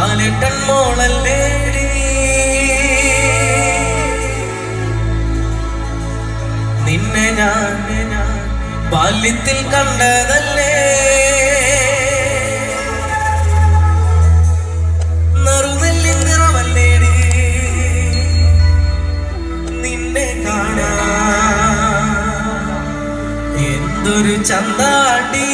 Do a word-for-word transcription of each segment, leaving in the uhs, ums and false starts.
ബാലേട്ടൻ മോളല്ലേടി നിന്നെ ഞാൻ ബാല്യത്തിൽ കണ്ടതല്ലേ നറുനെല്ലിൻ നിറമല്ലേടി നിന്നെ കാണാൻ എന്തൊരു ചന്താടി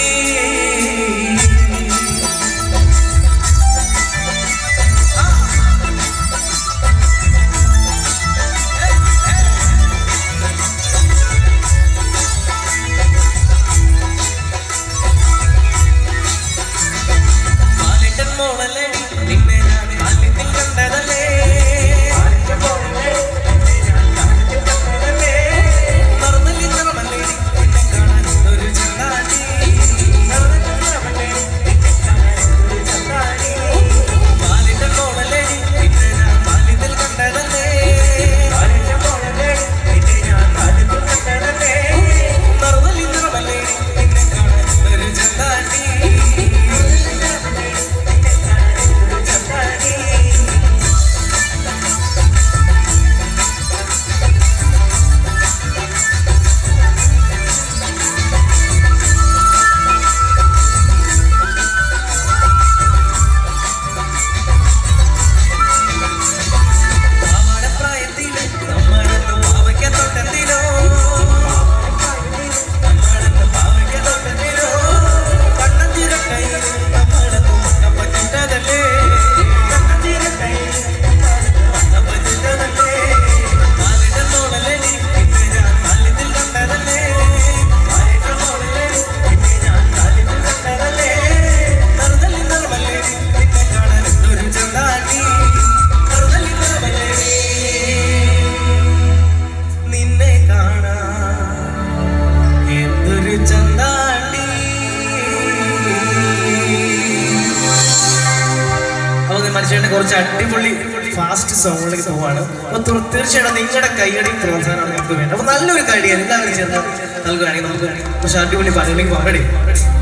കുറച്ച് അടിപൊളി ഫാസ്റ്റ് സോങ്ങിലേക്ക് പോവാണ്. അപ്പൊ തീർച്ചയായിട്ടും നിങ്ങളുടെ കൈയടിയും പ്രോത്സാഹനമാണ് നമുക്ക് വേണ്ടത്. അപ്പൊ നല്ലൊരു കൈയടി എല്ലാവരും ചേർന്ന് നൽകുകയാണെങ്കിൽ നമുക്ക് പക്ഷെ അടിപൊളി പാട്ടുകളിലേക്ക് പോകാൻ റെഡി.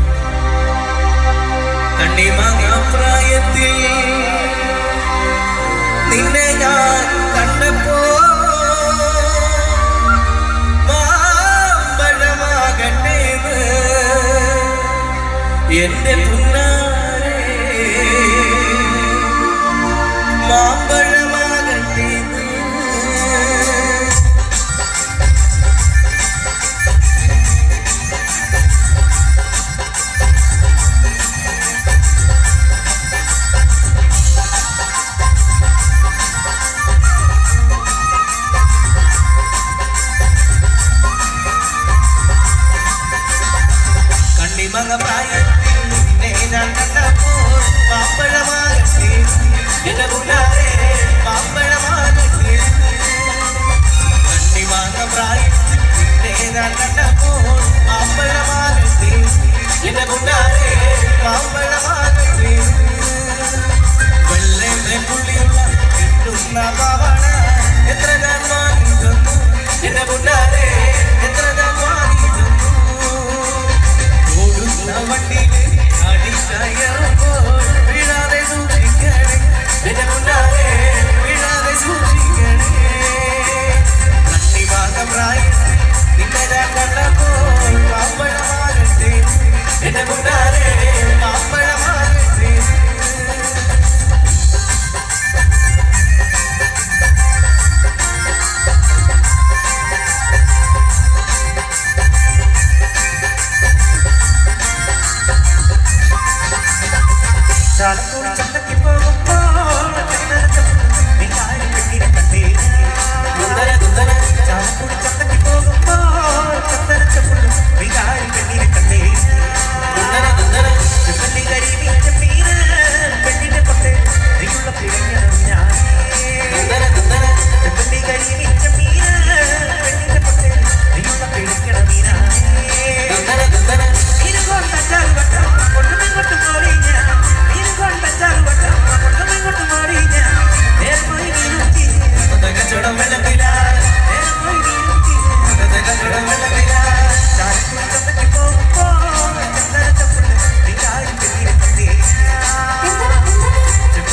കണ്ണിമാങ്ങ പ്രായത്തിൽ നിന്നെ ഞാൻ കണ്ടപ്പോ മാമ്പഴമാകട്ടെ എന്റെ പുന്നാരെ മാമ്പഴമാകട്ടെ കണ്ണിമങ്ങ പ്രായത്തിൽ നിന്നെ ഞാൻ കണ്ടപ്പോൾ മാമ്പഴമാകട്ടെ എന്റെ പുന്നാരെ മാമ്പഴമാകട്ടെ കണ്ണിമങ്ങ പ്രായത്തിൽ നിന്നെ ഞാൻ കണ്ടപ്പോൾ മാമ്പഴമാകട്ടെ എന്റെ പുന്നാരെ മാമ്പഴമാകട്ടെ വെള്ളയുടെ പുള്ളിയുള്ള കിട്ടുന്ന പാവാട എത്ര ഞാൻ വാങ്ങി തന്നു എന്റെ പുന്നാരെ എത്ര ഞാൻ വാങ്ങി തന്നു ഓടുന്ന വണ്ടിയില് അടിക്കയറുമ്പോൾ വീഴാതെ സൂക്ഷിക്കണേ എന്റെ മുന്നാരെ വീഴാതെ സൂക്ഷിക്കണേ കണ്ണിമാങ്ങ പ്രായത്തിൽ നിന്നെ ഞാൻ കണ്ടപ്പോൾ മാമ്പഴമാകട്ടെ എന്റെ മുന്നാരെ മാമ്പഴമാകട്ടെ ചാലക്കുടി ചന്തയ്ക്ക് പോകുമ്പോൾ ചാലക്കുടി ചന്തയ്ക്ക് പോകുമ്പോൾ ചന്ദനച്ചപ്പുള്ളും വികാരി പെണ്ണിനെ കണ്ടേ ചെമ്പല്ലി കരി വീച്ച മീന് പെണ്ണിനെ കൊണ്ട് നീയുള്ള പിഴഞ്ഞണം ഞാൻ ചെമ്പല്ലി കരി വീച്ച മീന് പെണ്ണിനെ കൊണ്ട് നീയുള്ള പിഴഞ്ഞണം മീനാണ് ഇരുകൊണ്ടഞ്ചാറ് വട്ടം കൊണ്ടുമിങ്ങോട്ടും ഓടി ഞാൻ ഇരുകൊണ്ടഞ്ചാറ് വട്ടം കൊണ്ടുമിങ്ങോട്ടും ഓടി ഞാൻ നേർമൊഴി വീഴ്ത്തി കച്ചവടം വെള്ളത്തില നേർമൊഴി വീഴ്ത്തി കച്ചവടം വെള്ളത്തില ചാലക്കുടി ചന്തയ്ക്ക് പോകുമ്പോൾ ചന്ദനച്ചപ്പുള്ളും വികാരി പെണ്ണിനെ കണ്ടേ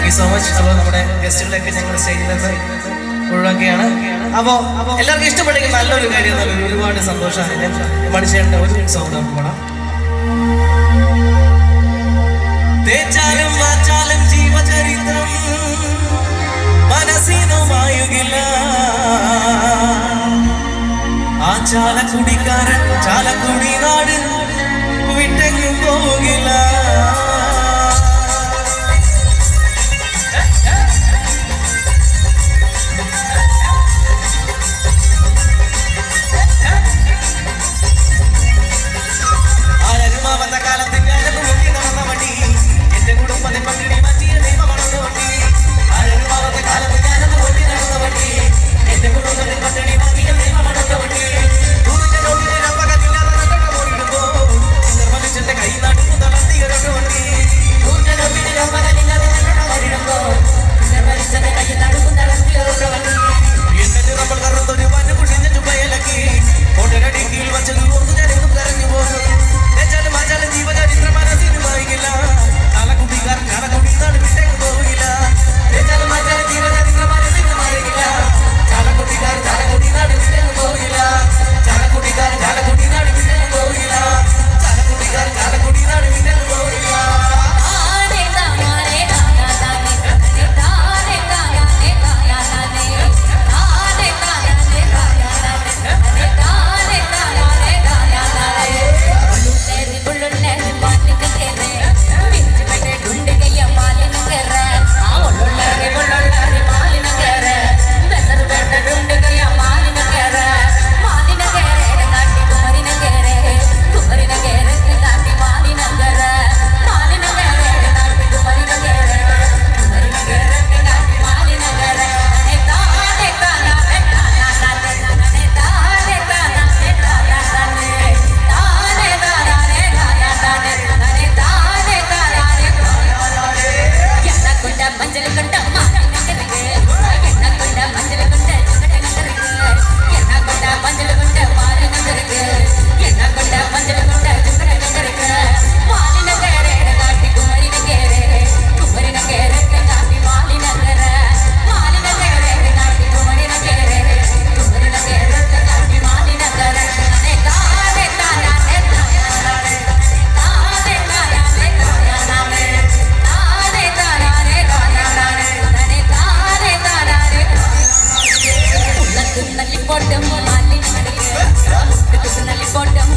താങ്ക് യു സോ മച്ച്. അപ്പോൾ നമ്മുടെ ഗസ്റ്റുകളൊക്കെ ഞങ്ങൾ സ്റ്റേജിൽ നിന്ന് ഒഴിവാക്കിയാണ്. അപ്പോൾ എല്ലാവർക്കും ഇഷ്ടപ്പെട്ടെങ്കിൽ നല്ലൊരു കാര്യം, നല്ലൊരു ഒരുപാട് സന്തോഷമാണ്. ഞാൻ മനുഷ്യൻ്റെ ഒരു സൗണ്ട് നമുക്ക് പോകണം. തേച്ചാലും വാച്ചാലും ജീവചരിത്രം മനസ്സിനുമായുകില്ല. ആ ചാലക്കുടിക്കാരൻ ചാലക്കുടി നാട് വിട്ടെങ്ങും പോകില്ല. ആരരുമാവന്ന കാലത്ത് ഞാനത് മുക്കി നടന്ന വണ്ടി എന്റെ കുടുംബത്തെ പട്ടിണി മാറ്റിയ ദൈവമാണെന്ന് വണ്ടി. ആരരുമാവന്ന കാലത്ത് ഞാനത് മുക്കി നടന്ന വണ്ടി എന്റെ കുടുംബത്തെ പട്ടിണി മാറ്റിയ ദൈവമാണെന്ന് വണ്ടി. ദൂരിന്റെ നോട്ടിന്റെ രപ്പകത്തില്ലാതെ നടന്നു പോയിടുമ്പോ മനുഷ്യന്റെ കൈ നാട്ടിൽ തളർത്തിയൊരു വണ്ടി. ദൂരിന്റെ നോട്ടിന്റെ രപ്പകത്തില്ലാതെ നടന്നു പോയിടുമ്പോ മനുഷ്യന്റെ കൈ നാട്ടിൽ തളർത്തിയൊരു വണ്ടി. എന്നിട്ട് നമ്മൾ കറുത്തൊരു പന്ന് കുഷിഞ്ഞ ചുമയിലക്കി ഓട്ടരടി കീഴിൽ വച്ചത് ഓർത്ത് ഞാനെന്നും കരഞ്ഞു പോകും. തേച്ചാലും മാച്ചാലും ജീവചരിത്രം മനസ്സിനുമായില്ല. ചാലക്കുടിക്കാരൻ ചാലക്കുടി നാട് വിട്ടെങ്ങും പോകില്ല. തേച്ചാലും മാച്ചാലും ജീവചരിത്രം മനസ്സിനുമായില്ല. ചാലക്കുടിക്കാരൻ ചാലക്കുടി നാട് വിട്ടെങ്ങും പോകില്ല. ചാലക്കുടിക്കാരൻ ചാലക്കുടി നാട് വിട്ടെങ്ങും പോകില്ല. ചാലക്കുടിക്കാരൻ ചാലക്കുടി നാട് വിട്ടെങ്ങും പോകില്ല.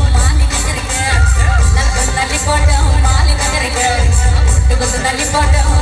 Nalipota,